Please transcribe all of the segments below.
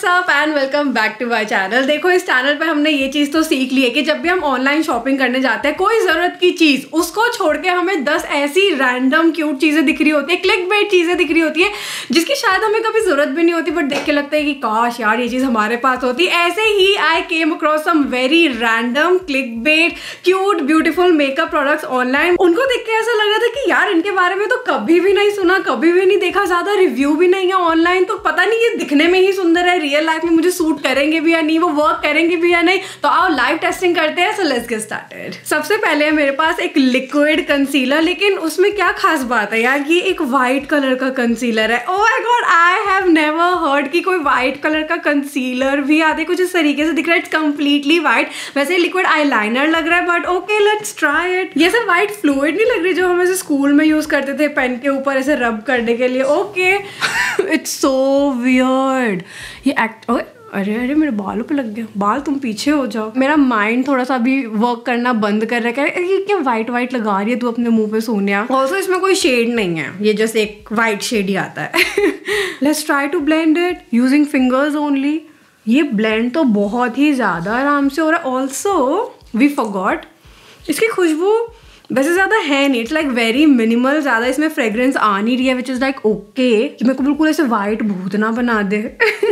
WhatsApp and welcome back to my channel. देखो इस channel पे हमने ये चीज तो सीख ली है कि जब भी हम ऑनलाइन शॉपिंग करने जाते हैं कोई जरूरत की चीज उसको छोड़ के हमें 10 ऐसी रैंडम क्यूट चीजें दिख रही होती है, क्लिक बेट चीजें दिख रही होती है जिसकी शायद हमें कभी जरूरत भी नहीं होती, बट देख के लगता है कि काश यार ये चीज हमारे पास होती। ऐसे ही I came across some very random clickbait cute beautiful makeup products online. उनको देख के ऐसा लग रहा था कि यार इनके बारे में तो कभी भी नहीं सुना, कभी भी नहीं देखा, ज्यादा रिव्यू भी नहीं है ऑनलाइन, तो पता नहीं ये दिखने में ही सुंदर है, रियल लाइफ में मुझे सूट करेंगे भी या नहीं, वो वर्क करेंगे भी या नहीं। तो आओ लाइव टेस्टिंग करते हैं। So let's get started. सबसे पहले मेरे पास एक लिक्विड कंसीलर, लेकिन उसमें क्या खास बात है यार, ये एक वाइट कलर का कंसीलर है। Oh my god, I have never heard कि कोई वाइट कलर का कंसीलर भी आते कुछ इस तरीके से दिख रहा है। It's completely white. वैसे लिक्विड आईलाइनर लग रहा है, but okay let's try it. ये सब वाइट फ्लूइड नहीं लग रही जो हम ऐसे स्कूल में यूज करते थे पेन के ऊपर ऐसे रब करने के लिए। Okay it's so weird. ये एक्ट अरे अरे मेरे बालों पे लग गया। बाल तुम पीछे हो जाओ। मेरा माइंड थोड़ा सा भी वर्क करना बंद कर रहा है। ये क्या वाइट वाइट लगा रही है तू अपने मुंह पे सोनिया। ऑल्सो इसमें कोई शेड नहीं है, ये जस्ट एक वाइट शेड ही आता है। Let's try to blend it using fingers only. ये ब्लेंड तो बहुत ही ज्यादा आराम से हो रहा है। ऑल्सो वी फॉरगॉट इसकी खुशबू वैसे ज्यादा है नहीं, इट्स लाइक वेरी मिनिमल, ज्यादा इसमें फ्रेग्रेंस आ नहीं रही है, विच इज लाइक ओके। मेरे को बिल्कुल ऐसे वाइट भूत ना बना दे।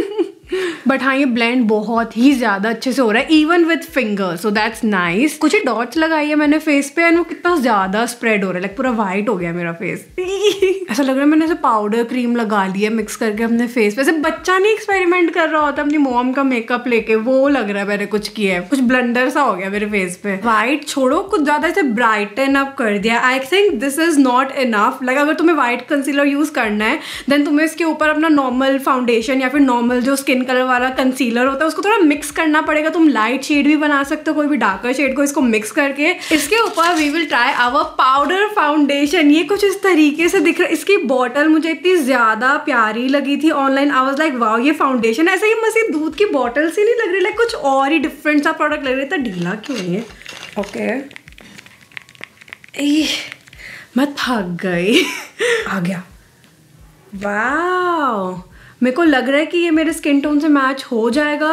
बट हाँ ये ब्लेंड बहुत ही ज्यादा अच्छे से हो रहा है even with finger, so that's nice. कुछ ही डॉट्स लगाई है मैंने फेस पे एंड वो कितना ज्यादा स्प्रेड हो रहा है, लाइक पूरा वाइट हो गया मेरा फेस। ऐसा लग रहा है मैंने ऐसे पाउडर क्रीम लगा ली है मिक्स करके अपने फेस पे। ऐसे बच्चा नहीं एक्सपेरिमेंट कर रहा होता अपनी मॉम का मेकअप लेके, वो लग रहा है मैंने कुछ किया है, कुछ ब्लंडर सा हो गया मेरे फेस पे। वाइट छोड़ो, कुछ ज्यादा ऐसे ब्राइटन अप कर दिया। I think this is not enough. Like अगर तुम्हें वाइट कंसीलर यूज करना है देन तुम्हें इसके ऊपर अपना नॉर्मल फाउंडेशन या फिर नॉर्मल जो स्किन कलर वाला कंसीलर होता है उसको थोड़ा मिक्स करना पड़ेगा। तुम लाइट शेड भी बना सकते हो, कोई भी डार्कर शेड को इसको मिक्स करके। इसके ऊपर we will try our powder foundation. ये कुछ इस तरीके से दिख रहा है। इसकी बॉटल मुझे इतनी ज्यादा प्यारी लगी थी online. I was like wow ये फाउंडेशन ऐसे ही मसीह दूध की बॉटल सी नहीं लग रही, लाइक कुछ और ही डिफरेंट सा प्रोडक्ट लग रहा है। तो ढीला क्यों है ये? ओके मैं थक गई। आ गया। वाओ मेरे को लग रहा है कि ये मेरे स्किन टोन से मैच हो जाएगा।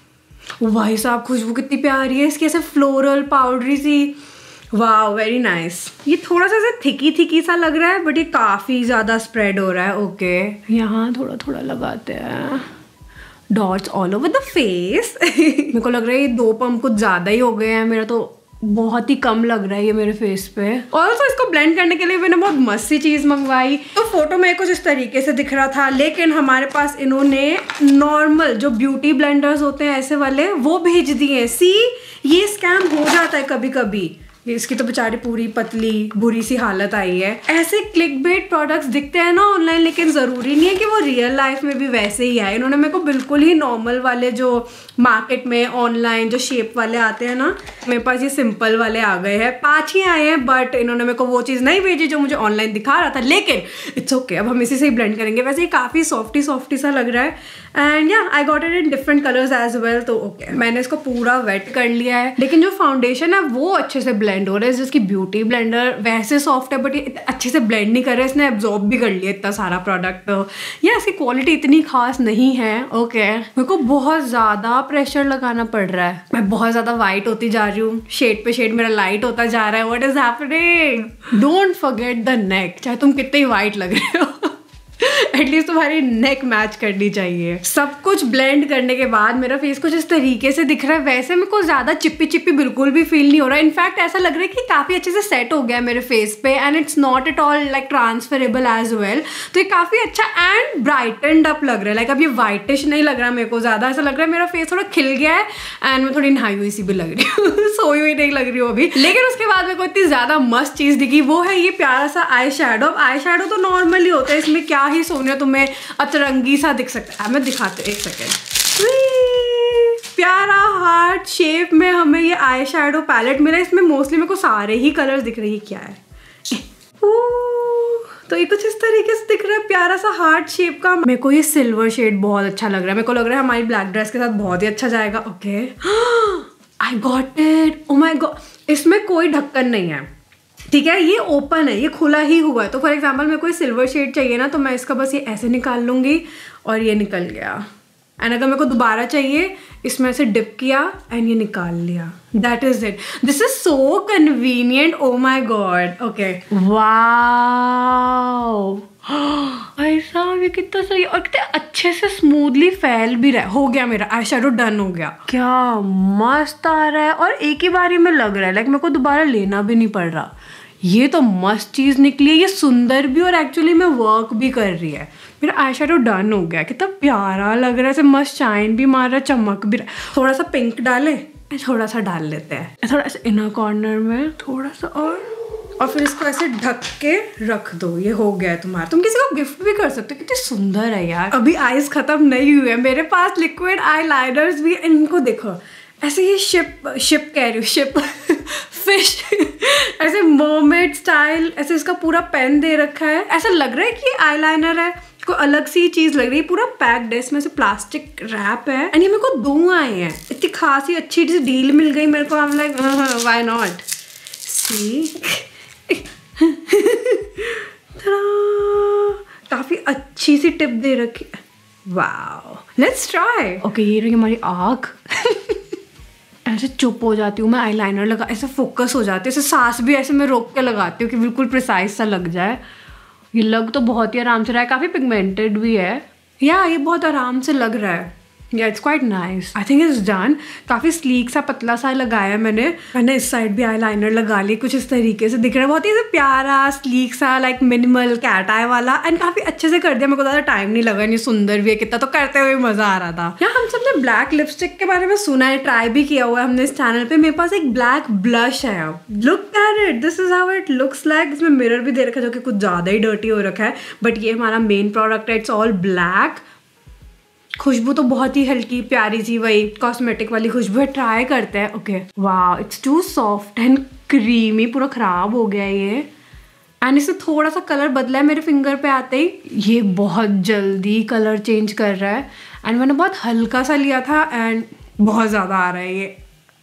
भाई साहब खुशबू कितनी प्यारी है इसकी, ऐसे फ्लोरल पाउडरी सी। Wow very nice. ये थोड़ा सा ऐसे थिकी सा लग रहा है बट ये काफ़ी ज़्यादा स्प्रेड हो रहा है। ओके यहाँ थोड़ा थोड़ा लगाते हैं dots all over the face. मेरे को लग रहा है ये 2 पंप कुछ ज़्यादा ही हो गए हैं, मेरा तो बहुत ही कम लग रहा है ये मेरे फेस पे। ऑल्सो इसको ब्लेंड करने के लिए मैंने बहुत मस्त सी चीज़ मंगवाई। तो फोटो में कुछ इस तरीके से दिख रहा था, लेकिन हमारे पास इन्होंने नॉर्मल जो ब्यूटी ब्लेंडर्स होते हैं ऐसे वाले वो भेज दिए। सी ये स्कैम हो जाता है कभी कभी। इसकी तो बेचारी पूरी पतली बुरी सी हालत आई है। ऐसे क्लिक बेट प्रोडक्ट्स दिखते हैं ना ऑनलाइन, लेकिन जरूरी नहीं है कि वो रियल लाइफ में भी वैसे ही आए। इन्होंने मेरे को बिल्कुल ही नॉर्मल वाले जो मार्केट में ऑनलाइन जो शेप वाले आते हैं ना, मेरे पास ये सिंपल वाले आ गए हैं। 5 ही आए हैं, बट इन्होंने मेरे को वो चीज़ नहीं भेजी जो मुझे ऑनलाइन दिखा रहा था, लेकिन इट्स ओके। अब हम इसी से ही ब्लेंड करेंगे। वैसे ये काफ़ी सॉफ्टी सा लग रहा है and yeah I got it in different colours as well. तो ओके मैंने इसको पूरा वेट कर लिया है, लेकिन जो फाउंडेशन है वो अच्छे से ब्लेंड हो रहा है। जिसकी ब्यूटी ब्लेंडर वैसे सॉफ्ट है बट ये अच्छे से ब्लेंड नहीं कर रहा है, इसने एब्जॉर्ब भी कर लिया इतना सारा प्रोडक्ट। तो या इसकी क्वालिटी इतनी खास नहीं है। ओके मेरे को बहुत ज़्यादा प्रेशर लगाना पड़ रहा है। मैं बहुत ज़्यादा वाइट होती जा रही हूँ, शेड पे शेड मेरा लाइट होता जा रहा है। What is happening? Don't forget the neck. चाहे तुम कितने ही वाइट लग रहे हो एटलीस्ट तुम्हारी नेक मैच करनी चाहिए। सब कुछ ब्लेंड करने के बाद मेरा फेस कुछ इस तरीके से दिख रहा है। वैसे मेरे को ज्यादा चिप्पी बिल्कुल भी फील नहीं हो रहा है। इनफैक्ट ऐसा लग रहा है कि काफी अच्छे से सेट हो गया है मेरे फेस पे and it's not at all like transferable as well. तो ये काफी अच्छा एंड ब्राइटनड अप लग रहा है। लाइक अब ये वाइटिश नहीं लग रहा मेरे को ज्यादा, ऐसा लग रहा है मेरा फेस थोड़ा खिल गया है एंड मैं थोड़ी नहाई हुई सी भी लग रही हूँ। सोई हुई नहीं लग रही हूँ अभी। लेकिन उसके बाद मेरे को इतनी ज्यादा मस्त चीज दिखी, वो है ये प्यारा सा आई शैडो। आई शैडो तो नॉर्मल ही होता है, इसमें क्या ही सोनिया तुम्हें अतरंगी सा दिख सकता है। मैं दिखाते एक सेकेंड। प्यारा हार्ट शेप में हमें ये आई शैडो पैलेट मिला। इसमें मोस्टली मेरे को सारे ही कलर्स दिख रही है। क्या है तो ये कुछ इस तरीके से दिख रहा है, प्यारा सा हार्ट शेप का। मेरे को ये सिल्वर शेड बहुत अच्छा लग रहा है। मेरे को लग रहा है हमारी ब्लैक ड्रेस के साथ बहुत ही अच्छा जाएगा। Okay I got it. Oh my god इसमें कोई ढक्कन नहीं है, ठीक है, ये ओपन है, ये खुला ही हुआ है। तो फॉर एग्जाम्पल मेरे को सिल्वर शेड चाहिए ना, तो मैं इसका बस ये ऐसे निकाल लूंगी और ये निकल गया। एंड अगर मेरे को दोबारा चाहिए इसमें से डिप किया एंड ये निकाल लिया, that is it. This is so convenient, oh my god. Okay, wow ऐसा ये कितना सही और कितने अच्छे से स्मूथली फैल भी रहा है। हो गया मेरा आई शेडो, डन हो गया। क्या मस्त आ रहा है और एक ही बारी में लग रहा है, लाइक मेरे को दोबारा लेना भी नहीं पड़ रहा। ये तो मस्त चीज़ निकली है, ये सुंदर भी और एक्चुअली में वर्क भी कर रही है। मेरा आई शेडो डन हो गया, कितना प्यारा लग रहा है, ऐसे मस्त शाइन भी मार रहा है, चमक भी रहा है। थोड़ा सा पिंक डाले, थोड़ा सा डाल लेते हैं, थोड़ा सा इनर कॉर्नर में थोड़ा सा और फिर इसको ऐसे ढक के रख दो। ये हो गया है तुम्हारा। तुम किसी को गिफ्ट भी कर सकते हो, कितनी सुंदर है यार। अभी आईज खत्म नहीं हुए, मेरे पास लिक्विड आई लाइनर्स भी। इनको देखो ऐसे, ये शिप कह रही हूँ, शिप फिश ऐसे मर्मेड स्टाइल, ऐसे इसका पूरा पेन दे रखा है। ऐसा लग रहा है कि आई लाइनर है, कोई अलग सी चीज लग रही है। पूरा पैक्ड है, इसमें से प्लास्टिक रैप है एंड ये मेरे को 2 आए हैं। इतनी खासी अच्छी डील मिल गई मेरे को। I am like why not. See काफी अच्छी सी टिप दे रखी है। Wow, let's try. ओके, ये रही हमारी आँख। ऐसे चुप हो जाती हूँ मैं, आईलाइनर लगा ऐसे फोकस हो जाती है, ऐसे सांस भी ऐसे मैं रोक के लगाती हूँ कि बिल्कुल प्रिसाइज सा लग जाए। ये लग तो बहुत ही आराम से रहा है, काफ़ी पिगमेंटेड भी है। या ये बहुत आराम से लग रहा है। Yeah it's quite nice, I think it's done. काफ़ी स्लीक सा पतला सा लगाया मैंने इस साइड भी आईलाइनर लगा ली, कुछ इस तरीके से दिख रहा है, बहुत ही प्यारा स्लीक सा, लाइक मिनिमल कैट आई वाला। एंड काफ़ी अच्छे से कर दिया, मेरे को ज़्यादा टाइम नहीं लगा। नहीं सुंदर भी है कितना, तो करते हुए मज़ा आ रहा था। यहाँ हम सबने ब्लैक लिपस्टिक के बारे में सुना है, ट्राई भी किया हुआ है हमने इस चैनल पे। मेरे पास एक ब्लैक ब्लश है, अब look at it, this is how it looks like. इसमें मिरर भी दे रखा है जो कि कुछ ज़्यादा ही डर्टी हो रखा है, बट ये हमारा मेन प्रोडक्ट है, इट्स ऑल ब्लैक। खुशबू तो बहुत ही हल्की प्यारी सी, वही कॉस्मेटिक वाली खुशबू है। ट्राई करते हैं। ओके, वाह, it's too soft and creamy, पूरा खराब हो गया है ये। एंड इससे थोड़ा सा कलर बदला है मेरे फिंगर पे आते ही, ये बहुत जल्दी कलर चेंज कर रहा है। एंड मैंने बहुत हल्का सा लिया था एंड बहुत ज़्यादा आ रहा है ये।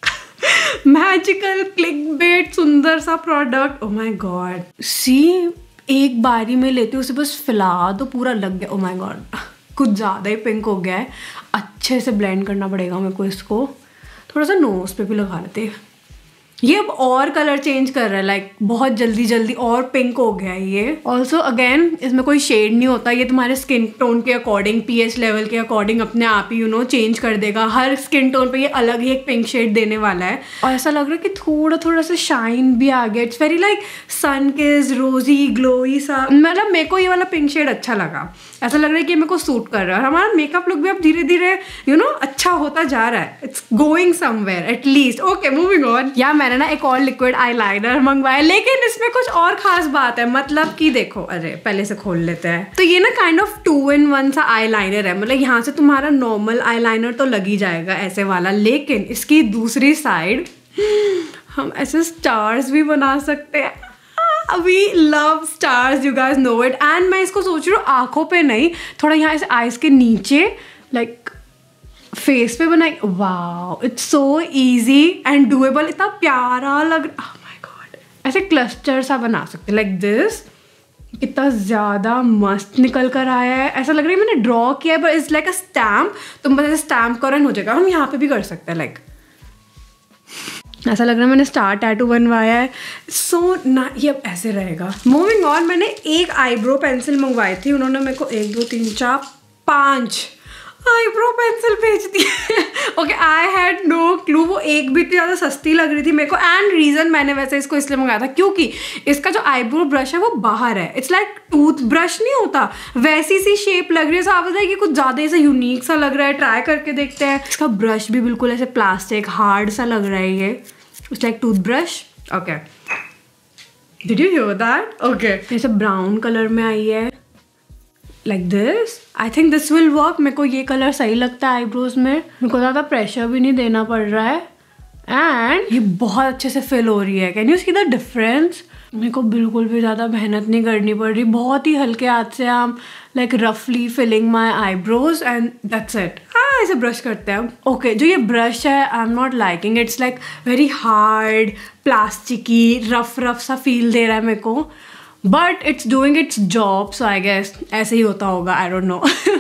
मैजिकल क्लिकबेट सुंदर सा product, oh my god. See, एक बारी में लेती हूँ उसे, बस फैला दो, पूरा लग गया। ओ माय गॉड, कुछ ज़्यादा ही पिंक हो गया है, अच्छे से ब्लेंड करना पड़ेगा मेरे को इसको। थोड़ा सा नोज पे भी लगा लेते हैं। ये अब और कलर चेंज कर रहा है, लाइक बहुत जल्दी और पिंक हो गया है ये। ऑल्सो अगेन इसमें कोई शेड नहीं होता, ये तुम्हारे स्किन टोन के अकॉर्डिंग, पीएच लेवल के अकॉर्डिंग अपने आप ही चेंज कर देगा। हर स्किन टोन पे ये अलग ही एक पिंक शेड देने वाला है। और ऐसा लग रहा है कि थोड़ा सा शाइन भी आ गया। It's very like sun kissed rosy glowy सा। मतलब मेरे को ये वाला पिंक शेड अच्छा लगा, ऐसा लग रहा है कि मेरे को सूट कर रहा है। और हमारा मेकअप लुक भी अब धीरे धीरे अच्छा होता जा रहा है। It's going somewhere at least. Okay, moving on. Yeah मैंने ना एक और लिक्विड आईलाइनर मंगवाया, लेकिन इसमें कुछ और खास बात है। मतलब कि देखो, अरे पहले से खोल लेते हैं। तो ये ना काइंड ऑफ 2-in-1 सा आईलाइनर है। मतलब यहाँ से तुम्हारा नॉर्मल आईलाइनर तो लग ही जाएगा ऐसे वाला, लेकिन इसकी दूसरी साइड हम ऐसे स्टार्स भी बना सकते हैं। We love stars, you guys know it. And मैं इसको सोच रही हूँ आंखों पे नहीं, थोड़ा यहाँ ऐसे आईज के नीचे, लाइक फेस पे बनाई। Wow, it's so easy and doable. इतना प्यारा लग रहा, ओह माय गॉड। ऐसे क्लस्टर सा बना सकते लाइक दिस। कितना ज़्यादा मस्त निकल कर आया है, ऐसा लग रहा है मैंने ड्रॉ किया है, but it's like a stamp. तुम बस ऐसे स्टैम्प करो हो जाएगा। हम यहाँ पे भी कर सकते हैं, लाइक ऐसा लग रहा है मैंने स्टार टैटू बनवाया है। सो ना, ये अब ऐसे रहेगा। मूविंग ऑन, मैंने एक आईब्रो पेंसिल मंगवाई थी, उन्होंने मेरे को 1 2 3 4 5 आईब्रो पेंसिल भेज दी। Okay, I had no clue. वो एक भी इतनी ज़्यादा सस्ती लग रही थी मेरे को। एंड रीज़न मैंने वैसे इसको इसलिए मंगाया था क्योंकि इसका जो आईब्रो ब्रश है वो बाहर है। इट्स लाइक टूथ ब्रश नहीं होता, वैसी सी शेप लग रही है। साफ है कि कुछ ज़्यादा ऐसा यूनिक सा लग रहा है। ट्राई करके देखते हैं। इसका ब्रश भी बिल्कुल ऐसे प्लास्टिक हार्ड सा लग रहा है ये। It's like toothbrush. Okay, did you hear that? Okay, ऐसे ब्राउन कलर में आई है, like this. I think this will work. मेरे को ये कलर सही लगता है आईब्रोज में। मेरे को ज़्यादा प्रेशर भी नहीं देना पड़ रहा है एंड ये बहुत अच्छे से फिल हो रही है। Can you see the difference? मेरे को बिल्कुल भी ज़्यादा मेहनत नहीं करनी पड़ रही। बहुत ही हल्के हाथ से हम लाइक रफली filling my eyebrows and that's it. हाँ, ऐसे ब्रश करते हैं। ओके, जो ये ब्रश है I am not liking. It's like very hard, plasticky, rough सा फील दे रहा है मेरे को। But it's doing its job, so I guess ऐसे ही होता होगा, I don't know.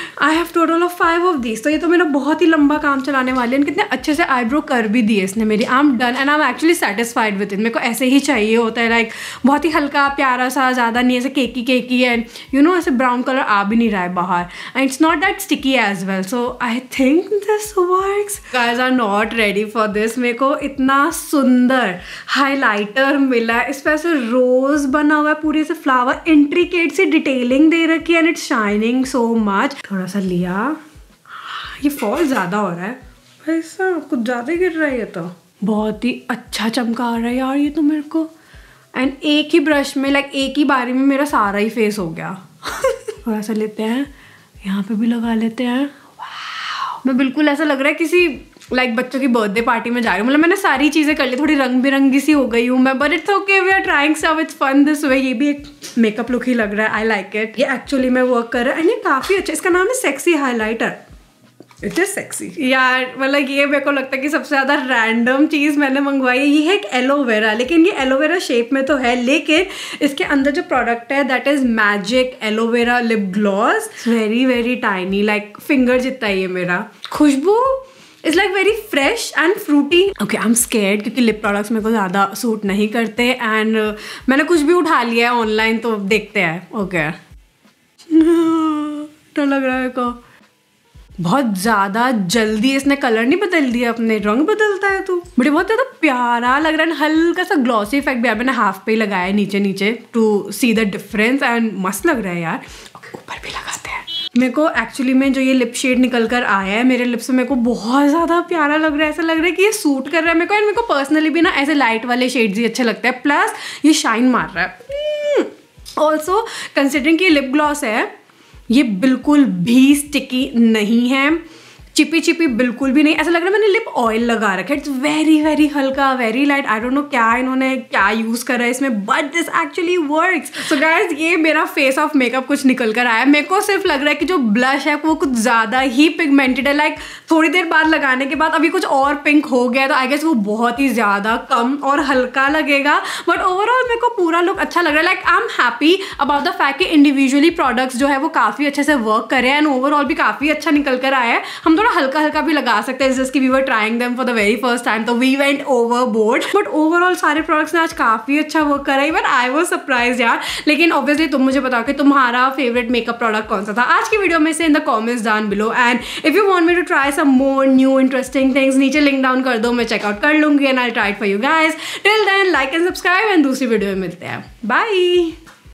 I have total of 5 of these. तो ये तो मेरा बहुत ही लंबा काम चलाने वाले हैं। कितने अच्छे से आईब्रो कर भी दिए इसने मेरी। I am done and I am actually satisfied with it. मेरे को ऐसे ही चाहिए होता है, लाइक बहुत ही हल्का प्यारा सा, ज़्यादा नहीं ऐसे केकी एंड यू नो ऐसे ब्राउन कलर आ भी नहीं रहा है बाहर, and it's not that sticky as well. So I think this works. Guys are not ready for this. मेरे को इतना सुंदर हाईलाइटर मिला है, इस पर ऐसे रोज बना हुआ है, पूरी से फ्लावर, इंट्रिकेट सी डिटेलिंग दे रखी है and it's shining so much. थोड़ा सा लिया, ये फॉल ज़्यादा हो रहा है ऐसा, कुछ ज़्यादा गिर रहा है ये तो। बहुत ही अच्छा चमका आ रहा है यार ये तो मेरे को। एंड एक ही ब्रश में, लाइक एक ही बारी में मेरा सारा ही फेस हो गया। थोड़ा सा लेते हैं, यहाँ पे भी लगा लेते हैं। वाह, मैं बिल्कुल ऐसा लग रहा है किसी लाइक बच्चों की बर्थडे पार्टी में जा रही हूँ। मतलब मैंने सारी चीज़ें कर ली, थोड़ी रंग बिरंगी सी हो गई हूँ मैं, but it's okay, we are trying stuff, it's fun this way. ये भी एक मेकअप लुक ही लग रहा है, आई लाइक इट। ये एक्चुअली में वर्क कर रहा है एंड ये काफ़ी अच्छा। इसका नाम है sexy highlighter. It is sexy यार। मतलब ये मेरे को लगता है कि सबसे ज़्यादा रैंडम चीज़ मैंने मंगवाई है। ये है एक एलोवेरा, लेकिन ये एलोवेरा शेप में तो है, लेकिन इसके अंदर जो प्रोडक्ट है that is magic aloe vera lip gloss. Very very tiny, like finger जितना ही है मेरा। खुशबू is like very fresh and Frooti. Okay, I am scared क्योंकि लिप प्रोडक्ट्स मेरे को ज़्यादा सूट नहीं करते एंड मैंने कुछ भी उठा लिया है ऑनलाइन, तो देखते हैं। ओके, तो लग रहा है मेरे को बहुत ज़्यादा जल्दी इसने कलर नहीं बदल दिया, अपने रंग बदलता है तो बड़े बहुत ज़्यादा प्यारा लग रहा है। हल्का सा ग्लॉसी इफेक्ट भी यार मैंने हाफ पे ही लगाया है नीचे नीचे to see the difference and मस्त लग रहा है यार। ऊपर भी लगाते हैं। मेरे को एक्चुअली में जो ये लिप शेड निकल कर आया है मेरे लिप्स में, मेरे को बहुत ज़्यादा प्यारा लग रहा है। ऐसा लग रहा है कि ये सूट कर रहा है मेरे को, एंड मेरे को पर्सनली भी ना ऐसे लाइट वाले शेड्स ही अच्छे लगते हैं, प्लस ये शाइन मार रहा है। ऑल्सो कंसिडरिंग कि ये लिप ग्लॉस है, ये बिल्कुल भी स्टिकी नहीं है, चिपी चिपी बिल्कुल भी नहीं। ऐसा लग रहा है मैंने लिप ऑयल लगा रखा है। इट्स वेरी वेरी हल्का, very light. I don't know क्या इन्होंने क्या यूज़ करा है इसमें, but this actually works. So guys, ये मेरा फेस ऑफ मेकअप कुछ निकल कर आया। मेरे को सिर्फ लग रहा है कि जो ब्लश है वो कुछ ज़्यादा ही पिगमेंटेड है, लाइक थोड़ी देर बाद लगाने के बाद अभी कुछ और पिंक हो गया, तो आई गेस वो बहुत ही ज़्यादा कम और हल्का लगेगा। बट ओवरऑल मेरे को पूरा लुक अच्छा लग रहा है। Like I am happy about the fact कि इंडिविजुअली प्रोडक्ट्स जो है वो काफ़ी अच्छे से वर्क करें एंड ओवरऑल भी काफ़ी अच्छा निकल कर आया है। हम थोड़ा हल्का हल्का भी लगा सकते हैं, जस्ट कि we were trying them for the very first time, तो we went overboard. But overall सारे प्रोडक्ट्स ने आज काफ़ी अच्छा वर्क करा, इवन आई वाज सरप्राइज्ड यार। लेकिन ऑब्वियसली तुम मुझे बताओ कि तुम्हारा फेवरेट मेकअप प्रोडक्ट कौन सा था आज की वीडियो में से, in the comments down below. And if you want me to try some more new interesting things, नीचे लिंक डाउन कर दो, मैं चेकआउट कर लूंगी and I try for you guys. Till then like and subscribe एंड दूसरी video में मिलते हैं। बाय।